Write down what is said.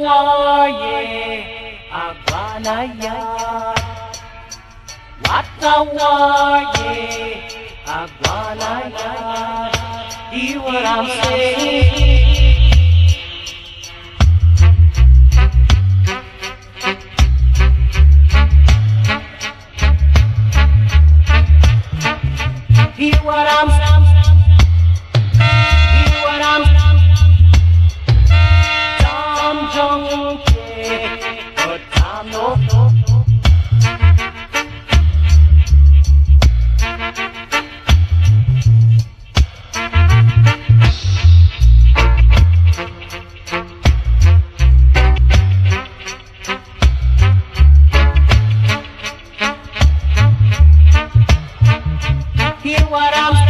war, yeah, Agwana, yeah. What a war, yeah, Agwana, yeah. Hear what I'm saying? Hear what I'm saying? Hear what I'm Tom Junkie, but Tom no. Hear what I'm